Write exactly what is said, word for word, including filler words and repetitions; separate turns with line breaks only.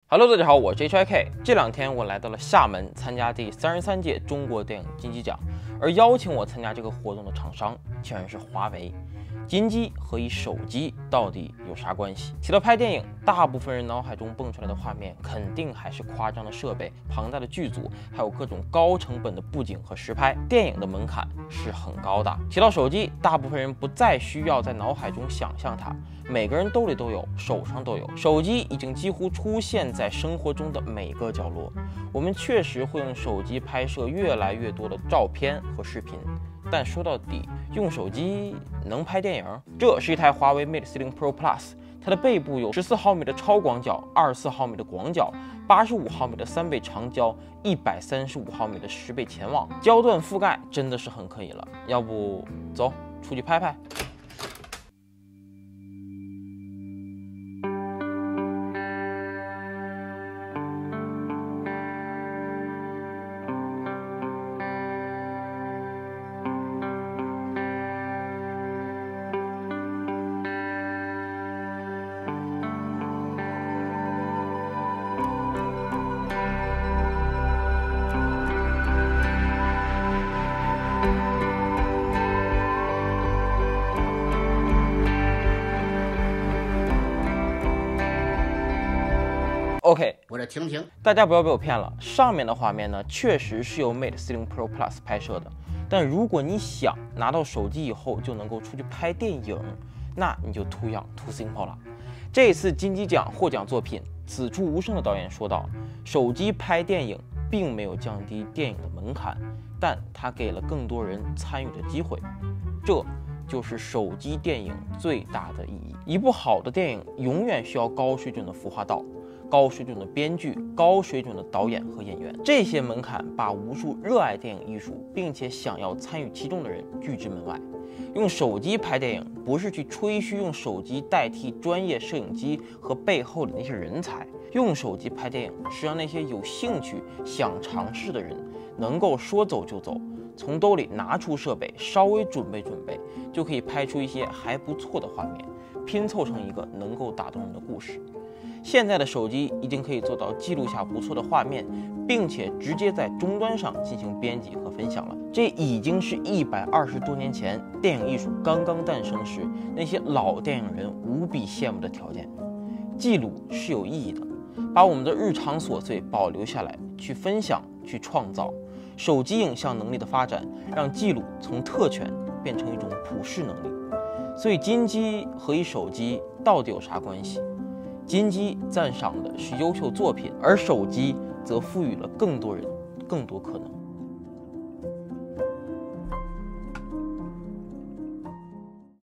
Hello， 大家好，我是 H I K。这两天我来到了厦门参加第三十三届中国电影金鸡奖，而邀请我参加这个活动的厂商竟然是华为。金鸡和一手机到底有啥关系？提到拍电影，大部分人脑海中蹦出来的画面肯定还是夸张的设备、庞大的剧组，还有各种高成本的布景和实拍。电影的门槛是很高的。提到手机，大部分人不再需要在脑海中想象它，每个人兜里都有，手上都有。手机已经几乎出现在生活中的每个角落。我们确实会用手机拍摄越来越多的照片和视频。但说到底，用手机能拍电影？这是一台华为 Mate 四十 Pro Plus， 它的背部有十四毫米的超广角、二十四毫米的广角、八十五毫米的三倍长焦、一百三十五毫米的十倍前望，焦段覆盖真的是很可以了。要不走出去拍拍？OK，
我这停停，
大家不要被我骗了，上面的画面呢，确实是由 Mate 四十 Pro Plus 拍摄的。但如果你想拿到手机以后就能够出去拍电影，那你就 too young too simple 了。这次金鸡奖获奖作品《此处无声》的导演说道，手机拍电影并没有降低电影的门槛，但它给了更多人参与的机会。这就是手机电影最大的意义。一部好的电影永远需要高水准的服化道、高水准的编剧、高水准的导演和演员，这些门槛把无数热爱电影艺术并且想要参与其中的人拒之门外。用手机拍电影不是去吹嘘用手机代替专业摄影机和背后的那些人才，用手机拍电影是让那些有兴趣想尝试的人能够说走就走，从兜里拿出设备，稍微准备准备，就可以拍出一些还不错的画面，拼凑成一个能够打动人的故事。现在的手机已经可以做到记录下不错的画面，并且直接在终端上进行编辑和分享了。这已经是一百二十多年前电影艺术刚刚诞生时那些老电影人无比羡慕的条件。记录是有意义的，把我们的日常琐碎保留下来，去分享，去创造。手机影像能力的发展，让记录从特权变成一种普世能力。所以金鸡和一手机到底有啥关系？金鸡赞赏的是优秀作品，而手机则赋予了更多人更多可能。